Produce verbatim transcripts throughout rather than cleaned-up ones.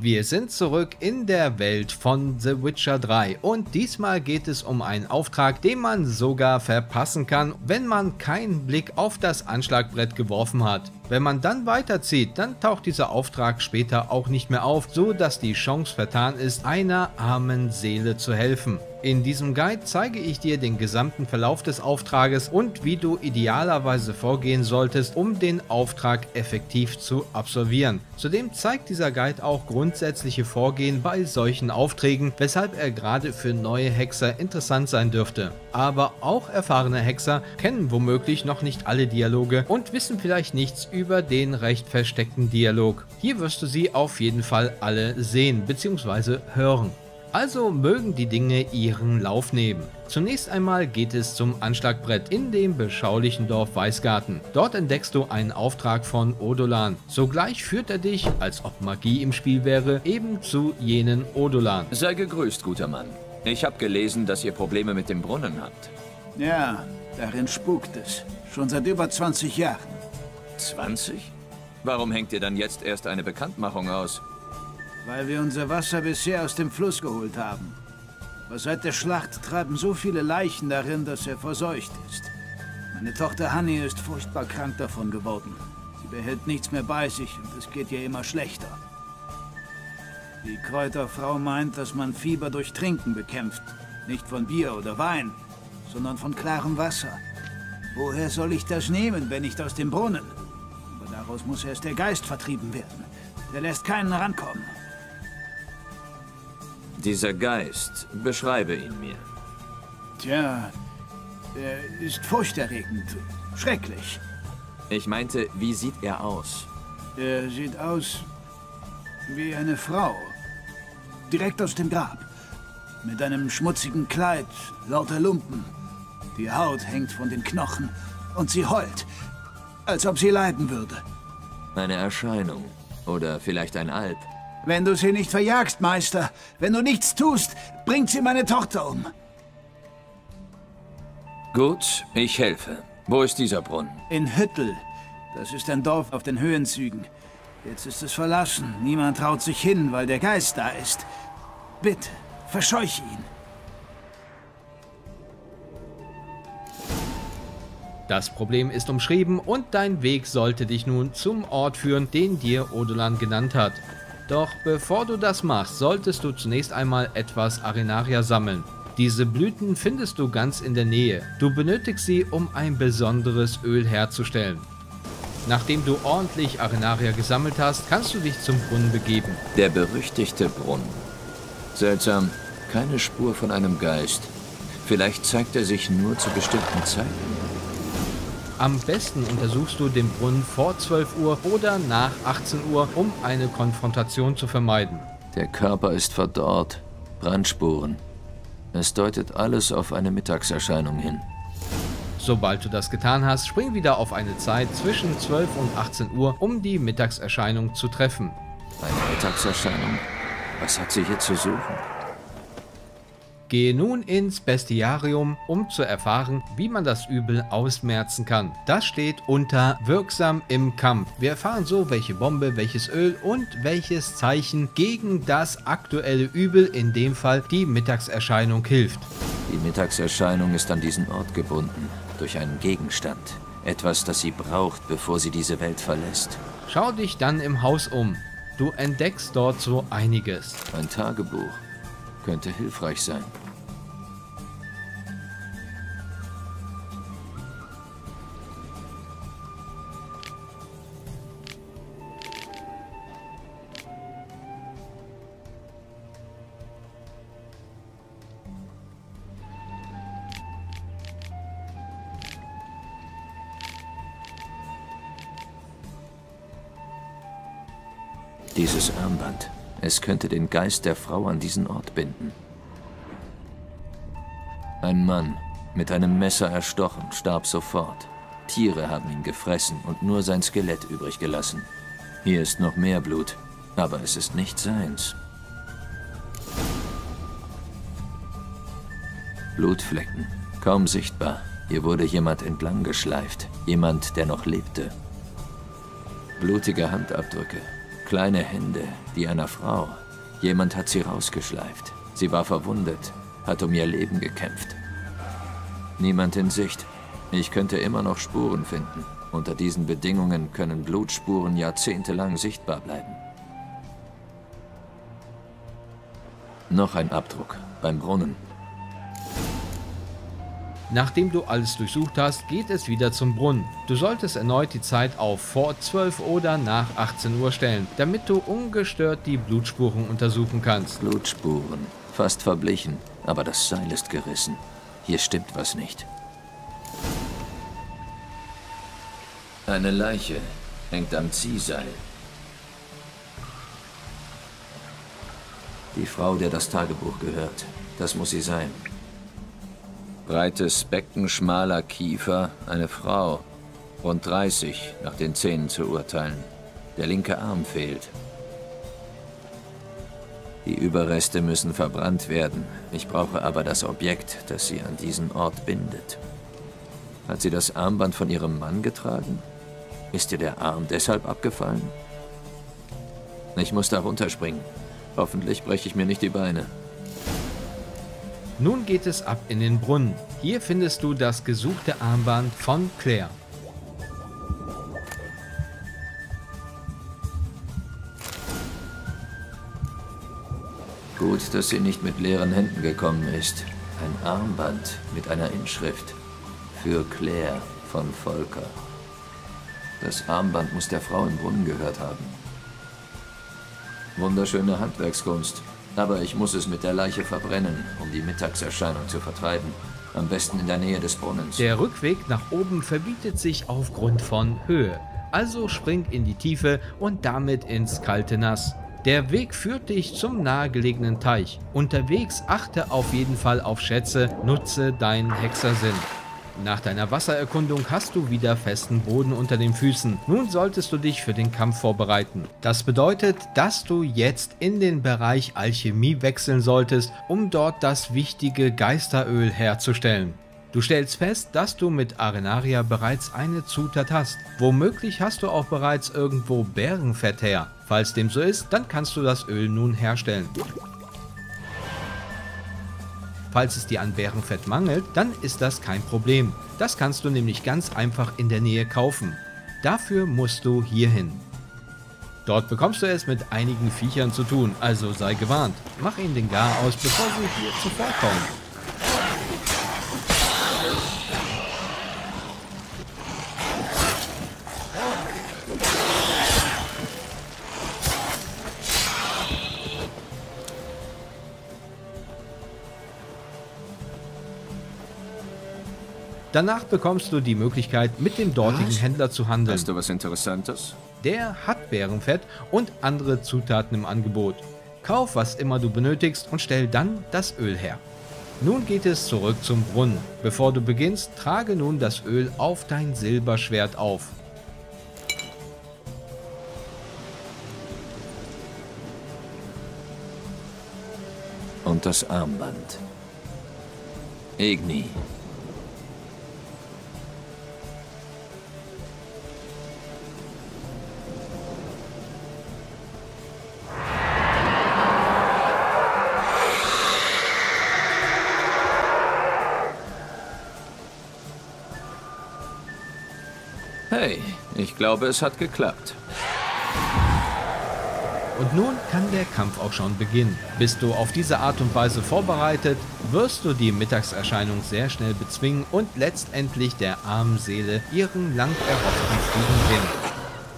Wir sind zurück in der Welt von The Witcher drei und diesmal geht es um einen Auftrag, den man sogar verpassen kann, wenn man keinen Blick auf das Anschlagbrett geworfen hat. Wenn man dann weiterzieht, dann taucht dieser Auftrag später auch nicht mehr auf, so dass die Chance vertan ist, einer armen Seele zu helfen. In diesem Guide zeige ich dir den gesamten Verlauf des Auftrages und wie du idealerweise vorgehen solltest, um den Auftrag effektiv zu absolvieren. Zudem zeigt dieser Guide auch grundsätzliche Vorgehen bei solchen Aufträgen, weshalb er gerade für neue Hexer interessant sein dürfte. Aber auch erfahrene Hexer kennen womöglich noch nicht alle Dialoge und wissen vielleicht nichts über den recht versteckten Dialog. Hier wirst du sie auf jeden Fall alle sehen bzw. hören. Also mögen die Dinge ihren Lauf nehmen. Zunächst einmal geht es zum Anschlagbrett in dem beschaulichen Dorf Weißgarten. Dort entdeckst du einen Auftrag von Odolan. Sogleich führt er dich, als ob Magie im Spiel wäre, eben zu jenen Odolan. Sei gegrüßt, guter Mann. Ich habe gelesen, dass ihr Probleme mit dem Brunnen habt. Ja, darin spukt es. Schon seit über zwanzig Jahren. zwanzig? Warum hängt ihr dann jetzt erst eine Bekanntmachung aus? Weil wir unser Wasser bisher aus dem Fluss geholt haben. Aber seit der Schlacht treiben so viele Leichen darin, dass er verseucht ist. Meine Tochter Hanni ist furchtbar krank davon geworden. Sie behält nichts mehr bei sich und es geht ihr immer schlechter. Die Kräuterfrau meint, dass man Fieber durch Trinken bekämpft. Nicht von Bier oder Wein, sondern von klarem Wasser. Woher soll ich das nehmen, wenn nicht aus dem Brunnen? Aber daraus muss erst der Geist vertrieben werden. Der lässt keinen rankommen. Dieser Geist, beschreibe ihn mir. Tja, er ist furchterregend. Schrecklich. Ich meinte, wie sieht er aus? Er sieht aus wie eine Frau. Direkt aus dem Grab. Mit einem schmutzigen Kleid, lauter Lumpen. Die Haut hängt von den Knochen und sie heult, als ob sie leiden würde. Eine Erscheinung. Oder vielleicht ein Alp. Wenn du sie nicht verjagst, Meister, wenn du nichts tust, bringt sie meine Tochter um. Gut, ich helfe. Wo ist dieser Brunnen? In Hüttel. Das ist ein Dorf auf den Höhenzügen. Jetzt ist es verlassen. Niemand traut sich hin, weil der Geist da ist. Bitte, verscheuche ihn. Das Problem ist umschrieben und dein Weg sollte dich nun zum Ort führen, den dir Odolan genannt hat. Doch bevor du das machst, solltest du zunächst einmal etwas Arenaria sammeln. Diese Blüten findest du ganz in der Nähe. Du benötigst sie, um ein besonderes Öl herzustellen. Nachdem du ordentlich Arenaria gesammelt hast, kannst du dich zum Brunnen begeben. Der berüchtigte Brunnen. Seltsam, keine Spur von einem Geist. Vielleicht zeigt er sich nur zu bestimmten Zeiten. Am besten untersuchst du den Brunnen vor zwölf Uhr oder nach achtzehn Uhr, um eine Konfrontation zu vermeiden. Der Körper ist verdorrt, Brandspuren. Es deutet alles auf eine Mittagserscheinung hin. Sobald du das getan hast, spring wieder auf eine Zeit zwischen zwölf und achtzehn Uhr, um die Mittagserscheinung zu treffen. Eine Mittagserscheinung? Was hat sie hier zu suchen? Gehe nun ins Bestiarium, um zu erfahren, wie man das Übel ausmerzen kann. Das steht unter wirksam im Kampf. Wir erfahren so, welche Bombe, welches Öl und welches Zeichen gegen das aktuelle Übel, in dem Fall die Mittagserscheinung, hilft. Die Mittagserscheinung ist an diesen Ort gebunden, durch einen Gegenstand. Etwas, das sie braucht, bevor sie diese Welt verlässt. Schau dich dann im Haus um. Du entdeckst dort so einiges. Ein Tagebuch. Könnte hilfreich sein. Dieses Armband. Es könnte den Geist der Frau an diesen Ort binden. Ein Mann, mit einem Messer erstochen, starb sofort. Tiere haben ihn gefressen und nur sein Skelett übrig gelassen. Hier ist noch mehr Blut, aber es ist nicht seins. Blutflecken, kaum sichtbar. Hier wurde jemand entlang geschleift, jemand, der noch lebte. Blutige Handabdrücke. Kleine Hände, die einer Frau. Jemand hat sie rausgeschleift. Sie war verwundet, hat um ihr Leben gekämpft. Niemand in Sicht. Ich könnte immer noch Spuren finden. Unter diesen Bedingungen können Blutspuren jahrzehntelang sichtbar bleiben. Noch ein Abdruck, beim Brunnen. Nachdem du alles durchsucht hast, geht es wieder zum Brunnen. Du solltest erneut die Zeit auf vor zwölf oder nach achtzehn Uhr stellen, damit du ungestört die Blutspuren untersuchen kannst. Blutspuren, fast verblichen, aber das Seil ist gerissen. Hier stimmt was nicht. Eine Leiche hängt am Ziehseil. Die Frau, der das Tagebuch gehört, das muss sie sein. Breites Becken, schmaler Kiefer, eine Frau. Rund dreißig, nach den Zähnen zu urteilen. Der linke Arm fehlt. Die Überreste müssen verbrannt werden. Ich brauche aber das Objekt, das sie an diesen Ort bindet. Hat sie das Armband von ihrem Mann getragen? Ist ihr der Arm deshalb abgefallen? Ich muss da runterspringen. Hoffentlich breche ich mir nicht die Beine. Nun geht es ab in den Brunnen. Hier findest du das gesuchte Armband von Claire. Gut, dass sie nicht mit leeren Händen gekommen ist. Ein Armband mit einer Inschrift. Für Claire von Volker. Das Armband muss der Frau im Brunnen gehört haben. Wunderschöne Handwerkskunst. Aber ich muss es mit der Leiche verbrennen, um die Mittagserscheinung zu vertreiben. Am besten in der Nähe des Brunnens. Der Rückweg nach oben verbietet sich aufgrund von Höhe. Also spring in die Tiefe und damit ins kalte Nass. Der Weg führt dich zum nahegelegenen Teich. Unterwegs achte auf jeden Fall auf Schätze, nutze deinen Hexersinn. Nach deiner Wassererkundung hast du wieder festen Boden unter den Füßen. Nun solltest du dich für den Kampf vorbereiten. Das bedeutet, dass du jetzt in den Bereich Alchemie wechseln solltest, um dort das wichtige Geisteröl herzustellen. Du stellst fest, dass du mit Arenaria bereits eine Zutat hast. Womöglich hast du auch bereits irgendwo Bärenfett her. Falls dem so ist, dann kannst du das Öl nun herstellen. Falls es dir an Bärenfett mangelt, dann ist das kein Problem. Das kannst du nämlich ganz einfach in der Nähe kaufen. Dafür musst du hierhin. Dort bekommst du es mit einigen Viechern zu tun, also sei gewarnt. Mach ihnen den Gar aus, bevor sie hier zuvorkommen. Danach bekommst du die Möglichkeit, mit dem dortigen was? Händler zu handeln. Hast du was Interessantes? Der hat Bärenfett und andere Zutaten im Angebot. Kauf, was immer du benötigst und stell dann das Öl her. Nun geht es zurück zum Brunnen. Bevor du beginnst, trage nun das Öl auf dein Silberschwert auf. Und das Armband. Igni. Hey, ich glaube, es hat geklappt. Und nun kann der Kampf auch schon beginnen. Bist du auf diese Art und Weise vorbereitet, wirst du die Mittagserscheinung sehr schnell bezwingen und letztendlich der armen Seele ihren lang erhofften Frieden bringen.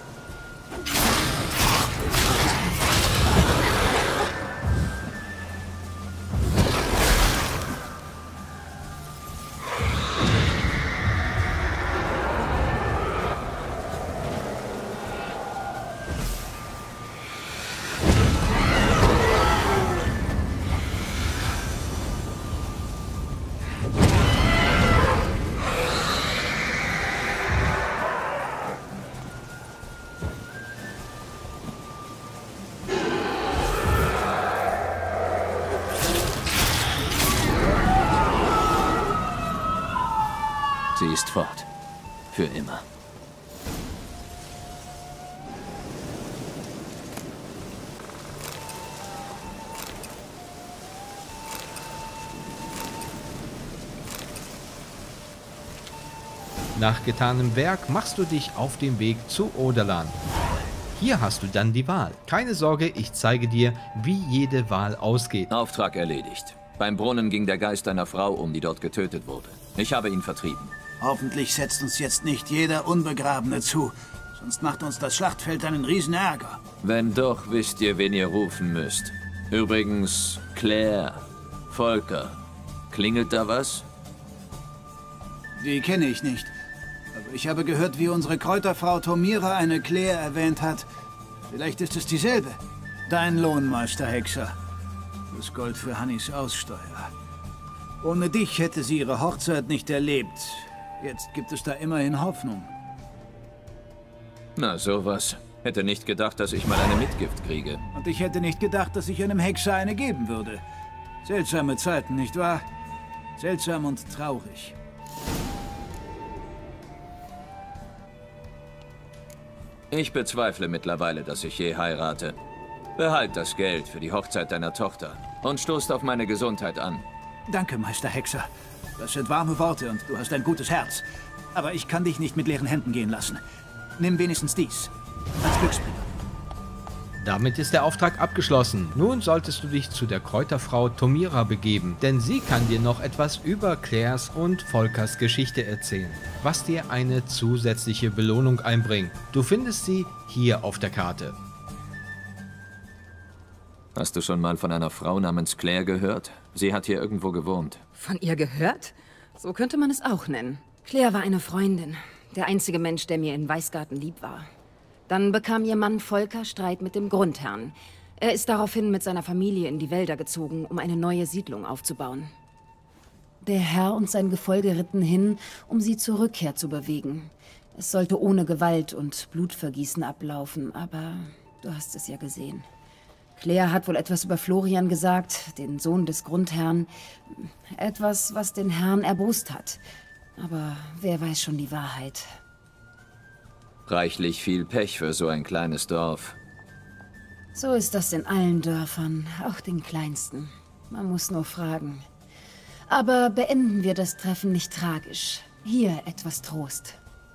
Sie ist fort. Für immer. Nach getanem Werk machst du dich auf den Weg zu Oderland. Hier hast du dann die Wahl. Keine Sorge, ich zeige dir, wie jede Wahl ausgeht. Auftrag erledigt. Beim Brunnen ging der Geist einer Frau um, die dort getötet wurde. Ich habe ihn vertrieben. Hoffentlich setzt uns jetzt nicht jeder Unbegrabene zu. Sonst macht uns das Schlachtfeld einen riesen Ärger. Wenn doch, wisst ihr, wen ihr rufen müsst. Übrigens, Claire, Volker. Klingelt da was? Die kenne ich nicht. Aber ich habe gehört, wie unsere Kräuterfrau Tomira eine Claire erwähnt hat. Vielleicht ist es dieselbe. Dein Lohn, Meister Hexer. Das Gold für Hannys Aussteuer. Ohne dich hätte sie ihre Hochzeit nicht erlebt. Jetzt gibt es da immerhin Hoffnung. Na, sowas. Hätte nicht gedacht, dass ich mal eine Mitgift kriege. Und ich hätte nicht gedacht, dass ich einem Hexer eine geben würde. Seltsame Zeiten, nicht wahr? Seltsam und traurig. Ich bezweifle mittlerweile, dass ich je heirate. Behalt das Geld für die Hochzeit deiner Tochter und stoßt auf meine Gesundheit an. Danke, Meister Hexer. Das sind warme Worte und du hast ein gutes Herz. Aber ich kann dich nicht mit leeren Händen gehen lassen. Nimm wenigstens dies. Als Glücksbringer. Damit ist der Auftrag abgeschlossen. Nun solltest du dich zu der Kräuterfrau Tomira begeben, denn sie kann dir noch etwas über Claires und Volkers Geschichte erzählen, was dir eine zusätzliche Belohnung einbringt. Du findest sie hier auf der Karte. Hast du schon mal von einer Frau namens Claire gehört? Sie hat hier irgendwo gewohnt. Von ihr gehört? So könnte man es auch nennen. Claire war eine Freundin. Der einzige Mensch, der mir in Weißgarten lieb war. Dann bekam ihr Mann Volker Streit mit dem Grundherrn. Er ist daraufhin mit seiner Familie in die Wälder gezogen, um eine neue Siedlung aufzubauen. Der Herr und sein Gefolge ritten hin, um sie zur Rückkehr zu bewegen. Es sollte ohne Gewalt und Blutvergießen ablaufen, aber du hast es ja gesehen. Claire hat wohl etwas über Florian gesagt, den Sohn des Grundherrn. Etwas, was den Herrn erbost hat. Aber wer weiß schon die Wahrheit. Reichlich viel Pech für so ein kleines Dorf. So ist das in allen Dörfern, auch den kleinsten. Man muss nur fragen. Aber beenden wir das Treffen nicht tragisch. Hier etwas Trost.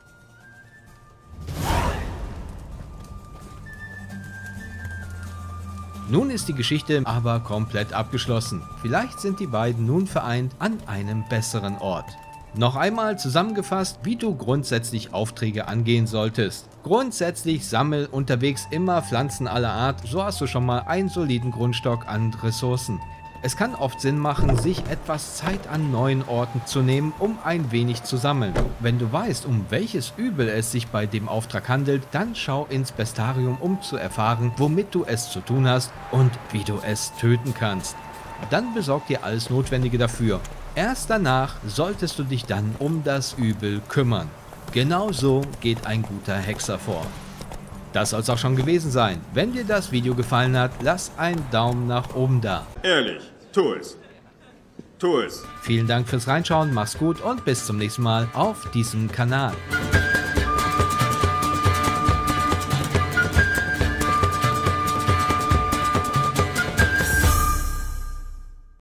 Nun ist die Geschichte aber komplett abgeschlossen. Vielleicht sind die beiden nun vereint an einem besseren Ort. Noch einmal zusammengefasst, wie du grundsätzlich Aufträge angehen solltest. Grundsätzlich sammel unterwegs immer Pflanzen aller Art, so hast du schon mal einen soliden Grundstock an Ressourcen. Es kann oft Sinn machen, sich etwas Zeit an neuen Orten zu nehmen, um ein wenig zu sammeln. Wenn du weißt, um welches Übel es sich bei dem Auftrag handelt, dann schau ins Bestarium, um zu erfahren, womit du es zu tun hast und wie du es töten kannst. Dann besorg dir alles Notwendige dafür. Erst danach solltest du dich dann um das Übel kümmern. Genau so geht ein guter Hexer vor. Das soll es auch schon gewesen sein. Wenn dir das Video gefallen hat, lass einen Daumen nach oben da. Ehrlich, tu es. Tu es. Vielen Dank fürs Reinschauen, mach's gut und bis zum nächsten Mal auf diesem Kanal.